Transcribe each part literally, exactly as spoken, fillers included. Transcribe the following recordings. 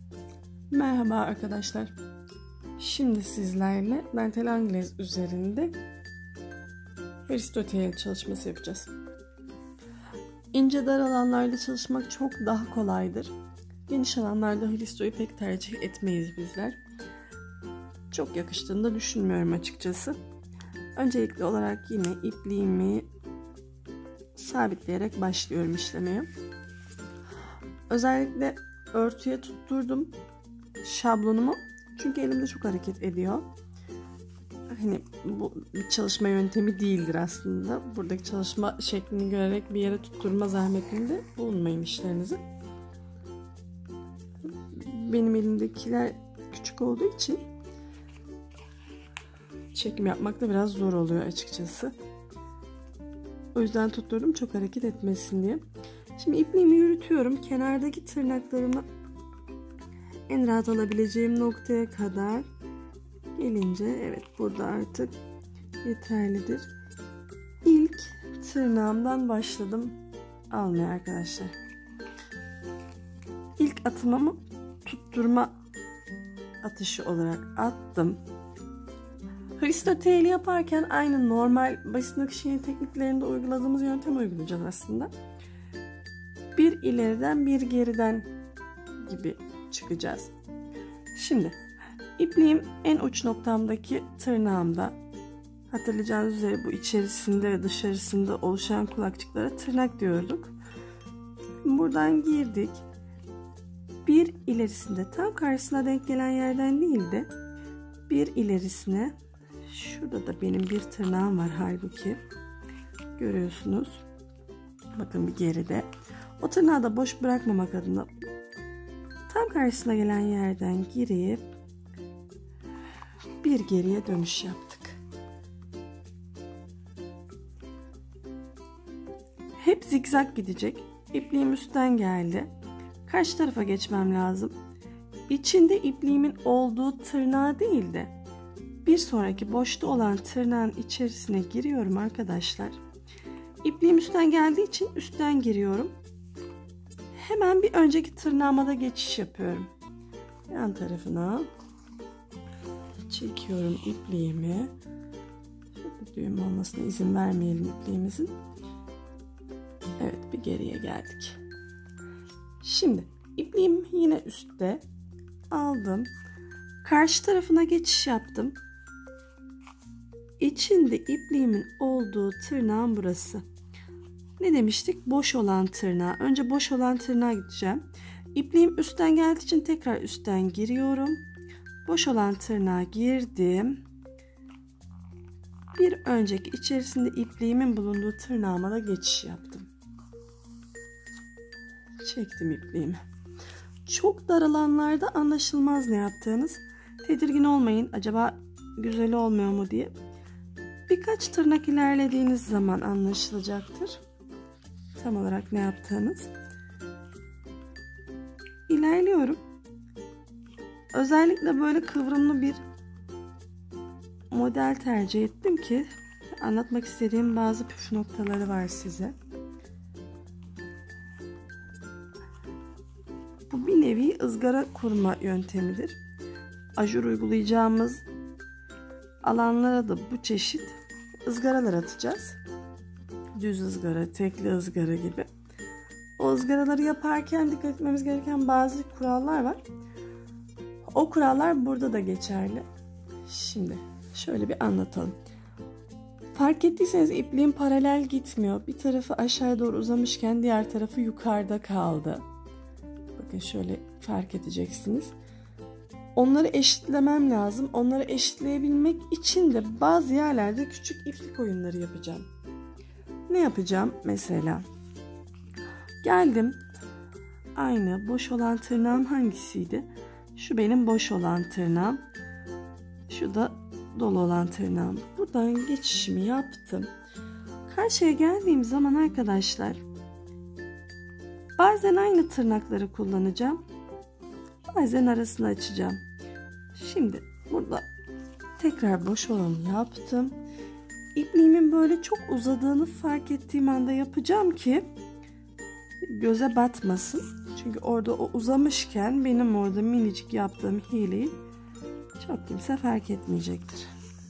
Merhaba arkadaşlar. Şimdi sizlerle Dantel Anglaise üzerinde Aristotle çalışması yapacağız. İnce dar alanlarda çalışmak çok daha kolaydır. Geniş alanlarda Aristo'yu pek tercih etmeyiz bizler. Çok yakıştığını da düşünmüyorum açıkçası. Öncelikli olarak yine ipliğimi sabitleyerek başlıyorum işlemeye. Özellikle örtüye tutturdum şablonumu. Çünkü elimde çok hareket ediyor. Hani bu bir çalışma yöntemi değildir aslında. Buradaki çalışma şeklini görerek bir yere tutturma zahmetinde bulunmayın işlerinizi. Benim elimdekiler küçük olduğu için çekim yapmakta biraz zor oluyor açıkçası. O yüzden tutturdum çok hareket etmesin diye. Şimdi ipliğimi yürütüyorum. Kenardaki tırnaklarımı en rahat alabileceğim noktaya kadar gelince, evet burada artık yeterlidir. İlk tırnağımdan başladım almaya arkadaşlar. İlk atımımı tutturma atışı olarak attım. Aristotle yaparken aynı normal basit nakış iğne tekniklerinde uyguladığımız yöntem uygulayacağız aslında. Bir ileriden bir geriden gibi çıkacağız. Şimdi ipliğim en uç noktamdaki tırnağımda, hatırlayacağınız üzere bu içerisinde ve dışarısında oluşan kulakçıklara tırnak diyorduk. Buradan girdik. Bir ilerisinde tam karşısına denk gelen yerden değil de bir ilerisine, şurada da benim bir tırnağım var halbuki, görüyorsunuz. Bakın bir geride. O tırnağı da boş bırakmamak adına tam karşısına gelen yerden girip bir geriye dönüş yaptık. Hep zikzak gidecek. İpliğim üstten geldi. Karşı tarafa geçmem lazım. İçinde ipliğimin olduğu tırnağı değil de bir sonraki boşta olan tırnağın içerisine giriyorum arkadaşlar. İpliğim üstten geldiği için üstten giriyorum. Hemen bir önceki tırnağıma da geçiş yapıyorum. Yan tarafına çekiyorum ipliğimi. Şöyle düğüm olmasına izin vermeyelim ipliğimizin. Evet, bir geriye geldik. Şimdi ipliğim yine üstte aldım. Karşı tarafına geçiş yaptım. İçinde ipliğimin olduğu tırnağın burası. Ne demiştik? Boş olan tırnağa. Önce boş olan tırnağa gideceğim. İpliğim üstten geldiği için tekrar üstten giriyorum. Boş olan tırnağa girdim. Bir önceki içerisinde ipliğimin bulunduğu tırnağıma da geçiş yaptım. Çektim ipliğimi. Çok dar alanlarda anlaşılmaz ne yaptığınız. Tedirgin olmayın. Acaba güzel olmuyor mu diye. Birkaç tırnak ilerlediğiniz zaman anlaşılacaktır tam olarak ne yaptığınız. İlerliyorum. Özellikle böyle kıvrımlı bir model tercih ettim ki anlatmak istediğim bazı püf noktaları var size. Bu bir nevi ızgara kurma yöntemidir. Ajur uygulayacağımız alanlara da bu çeşit ızgaralar atacağız. Düz ızgara, tekli ızgara gibi. O ızgaraları yaparken dikkat etmemiz gereken bazı kurallar var. O kurallar burada da geçerli. Şimdi şöyle bir anlatalım. Fark ettiyseniz ipliğim paralel gitmiyor. Bir tarafı aşağı doğru uzamışken diğer tarafı yukarıda kaldı. Bakın şöyle fark edeceksiniz. Onları eşitlemem lazım. Onları eşitleyebilmek için de bazı yerlerde küçük iplik oyunları yapacağım. Ne yapacağım? Mesela geldim. Aynı boş olan tırnağım hangisiydi? Şu benim boş olan tırnağım. Şu da dolu olan tırnağım. Buradan geçişimi yaptım. Karşıya geldiğim zaman arkadaşlar bazen aynı tırnakları kullanacağım. Bazen arasını açacağım. Şimdi burada tekrar boş olanı yaptım. İpliğimin böyle çok uzadığını fark ettiğim anda yapacağım ki göze batmasın. Çünkü orada o uzamışken benim orada minicik yaptığım hileyi çok kimse fark etmeyecektir.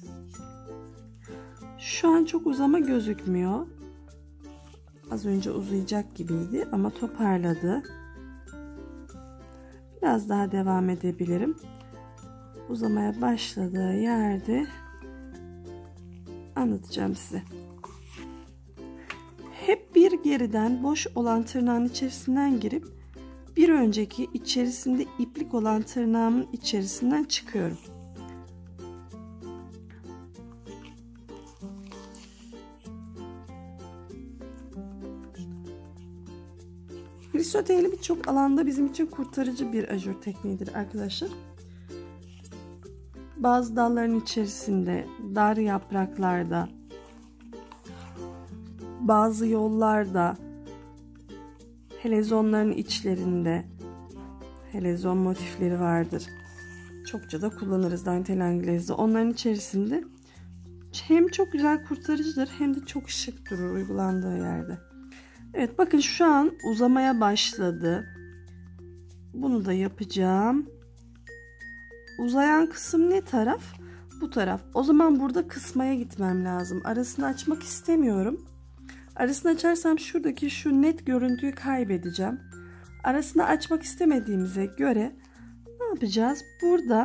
Şu an çok uzama gözükmüyor. Az önce uzayacak gibiydi ama toparladı. Biraz daha devam edebilirim. Uzamaya başladığı yerde anlatacağım size. Hep bir geriden boş olan tırnağın içerisinden girip bir önceki içerisinde iplik olan tırnağımın içerisinden çıkıyorum. Risoteli birçok alanda bizim için kurtarıcı bir ajur tekniğidir arkadaşlar. Bazı dalların içerisinde, dar yapraklarda, bazı yollarda, helezonların içlerinde helezon motifleri vardır. Çokça da kullanırız dantel anglezde. Onların içerisinde hem çok güzel kurtarıcıdır hem de çok şık durur uygulandığı yerde. Evet, bakın şu an uzamaya başladı. Bunu da yapacağım. Uzayan kısım ne taraf? Bu taraf. O zaman burada kısmaya gitmem lazım. Arasını açmak istemiyorum. Arasını açarsam şuradaki şu net görüntüyü kaybedeceğim. Arasını açmak istemediğimize göre ne yapacağız? Burada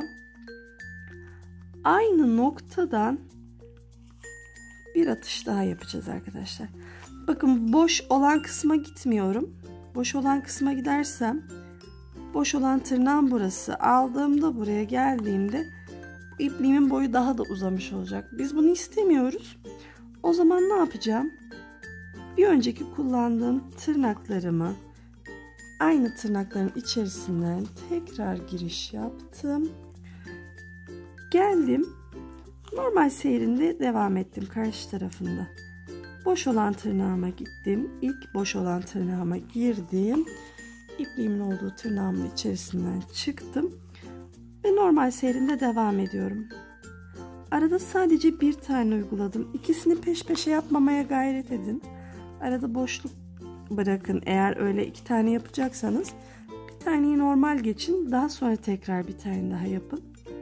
aynı noktadan bir atış daha yapacağız arkadaşlar. Bakın, boş olan kısma gitmiyorum. Boş olan kısma gidersem boş olan tırnağım burası. Aldığımda buraya geldiğimde ipliğimin boyu daha da uzamış olacak. Biz bunu istemiyoruz. O zaman ne yapacağım? Bir önceki kullandığım tırnaklarımı aynı tırnakların içerisinden tekrar giriş yaptım. Geldim. Normal seyrinde devam ettim karşı tarafında. Boş olan tırnağıma gittim. İlk boş olan tırnağıma girdim. İpliğimin olduğu tırnağımın içerisinden çıktım. Ve normal seyrinde devam ediyorum. Arada sadece bir tane uyguladım. İkisini peş peşe yapmamaya gayret edin. Arada boşluk bırakın. Eğer öyle iki tane yapacaksanız bir taneyi normal geçin. Daha sonra tekrar bir tane daha yapın.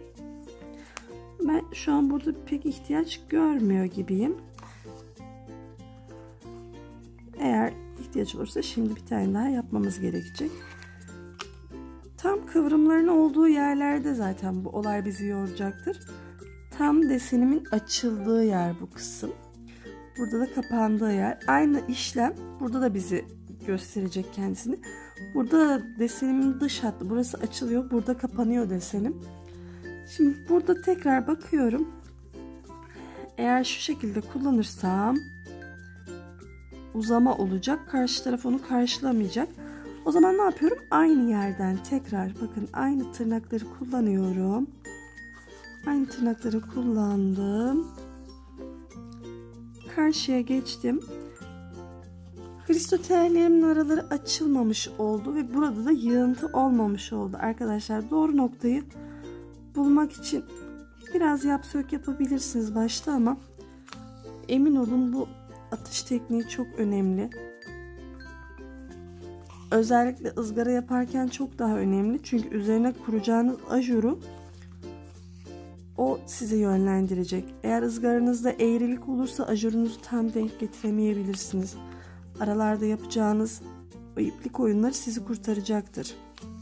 Ben şu an burada pek ihtiyaç görmüyor gibiyim. Eğer ihtiyaç olursa şimdi bir tane daha yapmamız gerekecek. Tam kıvrımların olduğu yerlerde zaten bu olay bizi yoracaktır. Tam desenimin açıldığı yer bu kısım. Burada da kapandığı yer. Aynı işlem burada da bizi gösterecek kendisini. Burada desenimin dış hattı. Burası açılıyor. Burada kapanıyor desenim. Şimdi burada tekrar bakıyorum. Eğer şu şekilde kullanırsam uzama olacak. Karşı taraf onu karşılamayacak. O zaman ne yapıyorum? Aynı yerden tekrar bakın aynı tırnakları kullanıyorum. Aynı tırnakları kullandım. Karşıya geçtim. Kristotellerimin araları açılmamış oldu ve burada da yığıntı olmamış oldu. Arkadaşlar, doğru noktayı bulmak için biraz yap sök yapabilirsiniz başta ama emin olun bu atış tekniği çok önemli. Özellikle ızgara yaparken çok daha önemli. Çünkü üzerine kuracağınız ajuru o size yönlendirecek. Eğer ızgaranızda eğrilik olursa ajurunuzu tam denk getiremeyebilirsiniz. Aralarda yapacağınız o iplik oyunları sizi kurtaracaktır.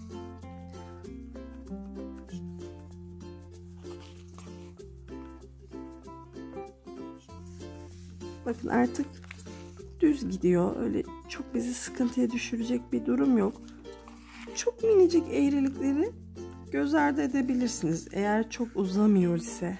Bakın artık düz gidiyor. Öyle çok bizi sıkıntıya düşürecek bir durum yok. Çok minicik eğrilikleri göz ardı edebilirsiniz eğer çok uzamıyor ise.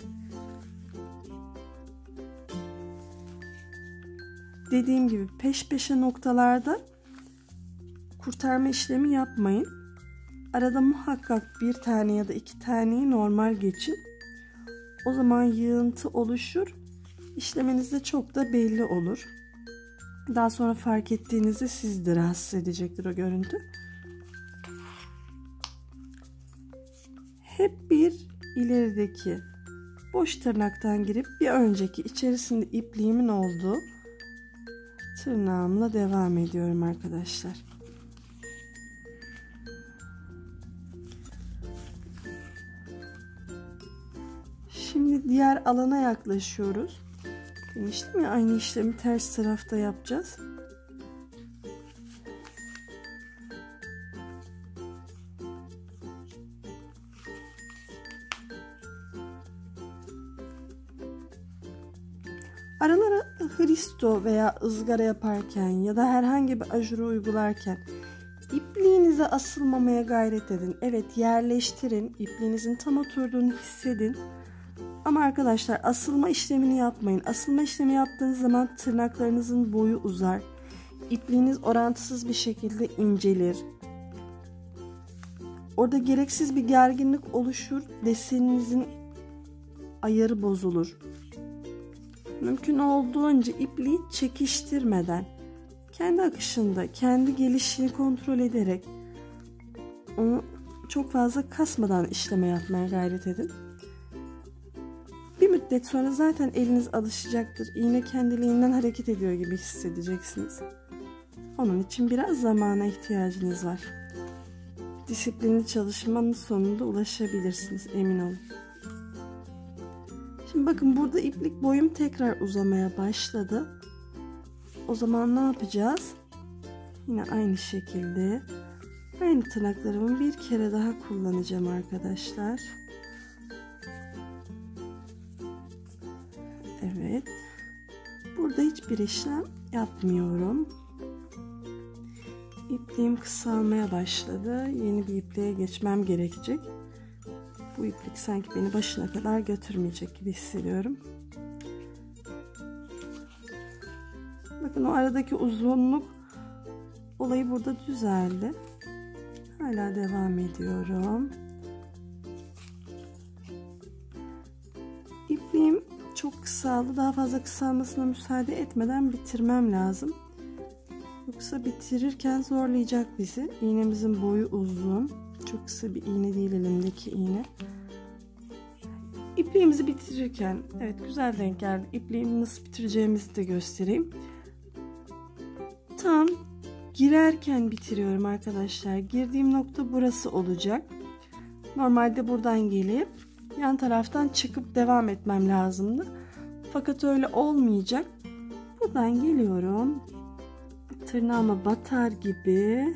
Dediğim gibi peş peşe noktalarda kurtarma işlemi yapmayın. Arada muhakkak bir tane ya da iki taneyi normal geçin. O zaman yığıntı oluşur. İşlemenizde çok da belli olur. Daha sonra fark ettiğinizde sizi de rahatsız edecektir o görüntü. Hep bir ilerideki boş tırnaktan girip bir önceki içerisinde ipliğimin olduğu tırnağımla devam ediyorum arkadaşlar. diğer alana yaklaşıyoruz. Demiştim ya, aynı işlemi ters tarafta yapacağız. Aralara hristo veya ızgara yaparken ya da herhangi bir ajuru uygularken ipliğinize asılmamaya gayret edin. Evet, yerleştirin. İpliğinizin tam oturduğunu hissedin. Ama arkadaşlar, asılma işlemini yapmayın. Asılma işlemi yaptığınız zaman tırnaklarınızın boyu uzar. İpliğiniz orantısız bir şekilde incelir. Orada gereksiz bir gerginlik oluşur. Deseninizin ayarı bozulur. Mümkün olduğunca ipliği çekiştirmeden, kendi akışında, kendi gelişini kontrol ederek, onu çok fazla kasmadan işleme yapmaya gayret edin. Bir müddet sonra zaten eliniz alışacaktır. İğne kendiliğinden hareket ediyor gibi hissedeceksiniz. Onun için biraz zamana ihtiyacınız var. Disiplinli çalışmanın sonunda ulaşabilirsiniz, emin olun. Şimdi bakın, burada iplik boyum tekrar uzamaya başladı. O zaman ne yapacağız? Yine aynı şekilde aynı tırnaklarımı bir kere daha kullanacağım arkadaşlar. Evet. Burada hiçbir işlem yapmıyorum. İpliğim kısalmaya başladı. Yeni bir ipliğe geçmem gerekecek. Bu iplik sanki beni başına kadar götürmeyecek gibi hissediyorum. Bakın, o aradaki uzunluk olayı burada düzeldi. Hala devam ediyorum. İpliğim çok kısaldı. Daha fazla kısalmasına müsaade etmeden bitirmem lazım. Yoksa bitirirken zorlayacak bizi. İğnemizin boyu uzun. Çok kısa bir iğne değil elimdeki iğne. İpliğimizi bitirirken, evet, güzel denk geldi. İpliğimi nasıl bitireceğimizi de göstereyim. Tam girerken bitiriyorum arkadaşlar. Girdiğim nokta burası olacak. Normalde buradan gelip yan taraftan çıkıp devam etmem lazımdı. Fakat öyle olmayacak. Buradan geliyorum. Tırnağıma batar gibi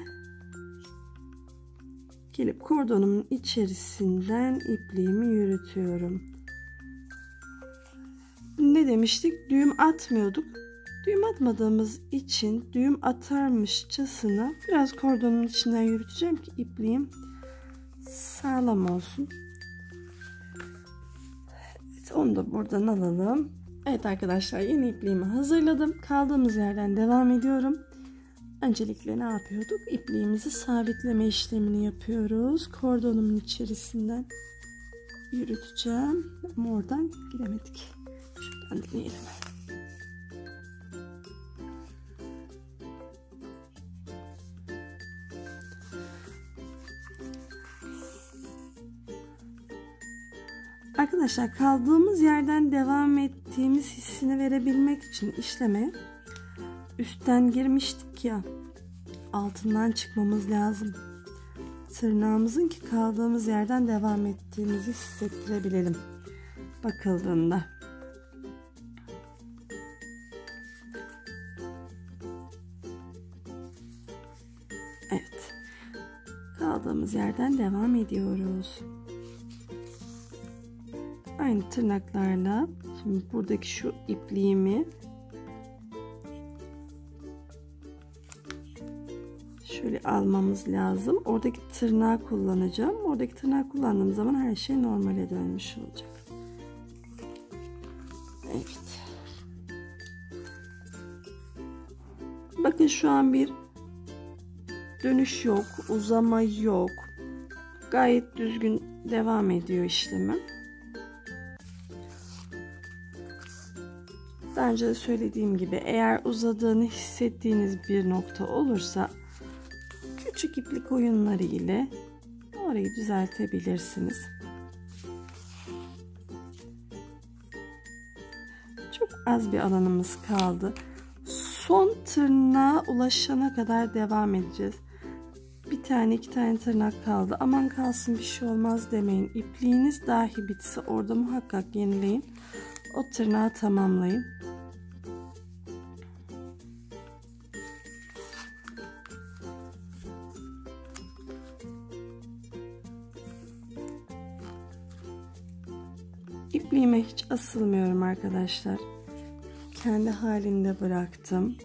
gelip kordonumun içerisinden ipliğimi yürütüyorum. Ne demiştik? Düğüm atmıyorduk. Düğüm atmadığımız için düğüm atarmışçasına biraz kordonun içinden yürüteceğim ki ipliğim sağlam olsun. Evet, onu da buradan alalım. Evet arkadaşlar, yeni ipliğimi hazırladım. Kaldığımız yerden devam ediyorum. Öncelikle ne yapıyorduk? İpliğimizi sabitleme işlemini yapıyoruz. Kordonumun içerisinden yürüteceğim. Ama oradan giremedik. Şuradan deneyelim. Arkadaşlar, kaldığımız yerden devam ettiğimiz hissini verebilmek için işleme üstten girmiştik ya, altından çıkmamız lazım. Tırnağımızın ki kaldığımız yerden devam ettiğimizi hissettirebilelim bakıldığında. Evet, kaldığımız yerden devam ediyoruz. Aynı tırnaklarla şimdi buradaki şu ipliğimi şöyle almamız lazım. Oradaki tırnağı kullanacağım. Oradaki tırnağı kullandığım zaman her şey normale dönmüş olacak. Evet. Bakın, şu an bir dönüş yok, uzama yok. Gayet düzgün devam ediyor işlemim. Daha önce de söylediğim gibi, eğer uzadığını hissettiğiniz bir nokta olursa küçük iplik oyunları ile orayı düzeltebilirsiniz. Çok az bir alanımız kaldı. Son tırnağa ulaşana kadar devam edeceğiz. Bir tane iki tane tırnak kaldı. Aman kalsın bir şey olmaz demeyin. İpliğiniz dahi bitse orada muhakkak yenileyin. O tırnağı tamamlayın. İpliğime hiç asılmıyorum arkadaşlar. Kendi halinde bıraktım.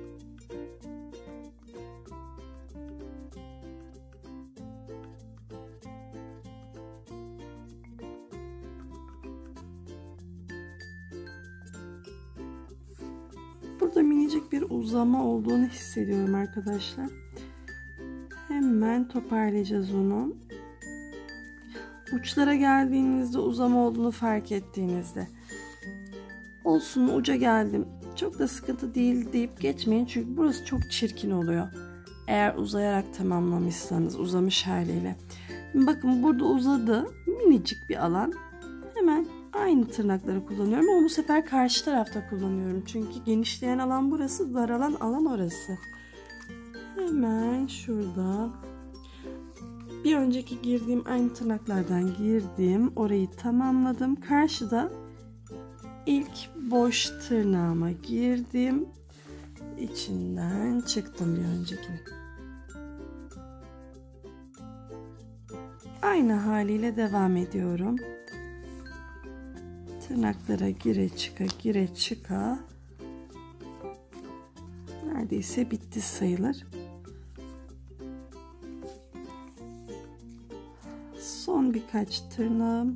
Burada minicik bir uzama olduğunu hissediyorum arkadaşlar. Hemen toparlayacağız onu. Uçlara geldiğinizde uzama olduğunu fark ettiğinizde olsun uca geldim, çok da sıkıntı değil deyip geçmeyin. Çünkü burası çok çirkin oluyor. Eğer uzayarak tamamlamışsanız uzamış haliyle. Bakın burada uzadı. Minicik bir alan. Hemen aynı tırnakları kullanıyorum ama bu sefer karşı tarafta kullanıyorum. Çünkü genişleyen alan burası, daralan alan orası. Hemen şurada. Bir önceki girdiğim aynı tırnaklardan girdim. Orayı tamamladım. Karşıda ilk boş tırnağıma girdim. İçinden çıktım bir öncekini. Aynı haliyle devam ediyorum. Tırnaklara gire çıka gire çıka. Neredeyse bitti sayılır. Son birkaç tırnağım.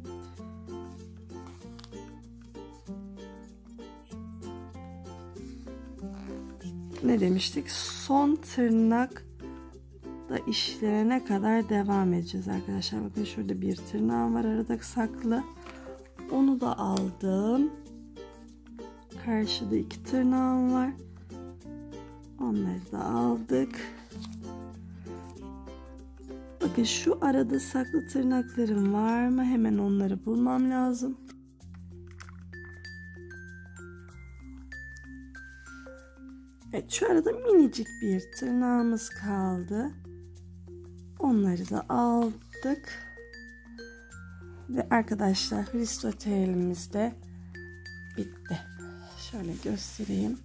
Ne demiştik? Son tırnak da işlerine kadar devam edeceğiz arkadaşlar. Bakın şurada bir tırnağım var arada saklı. Onu da aldım. Karşıda iki tırnağım var. Onları da aldık. Bakın şu arada saklı tırnaklarım var mı? Hemen onları bulmam lazım. Evet, şu arada minicik bir tırnağımız kaldı. Onları da aldık. Ve arkadaşlar Hristotel'imiz de bitti. Şöyle göstereyim.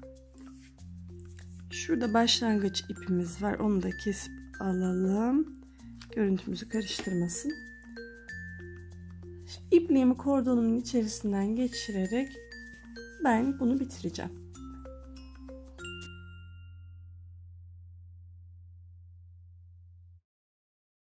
Şurada başlangıç ipimiz var. Onu da kesip alalım. Görüntümüzü karıştırmasın. Şimdi ipliğimi kordonumun içerisinden geçirerek ben bunu bitireceğim.